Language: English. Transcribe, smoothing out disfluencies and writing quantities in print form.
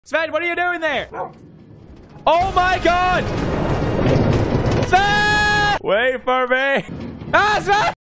Sven, what are you doing there? Oh my god! Sven! Wait for me! Ah, Sven!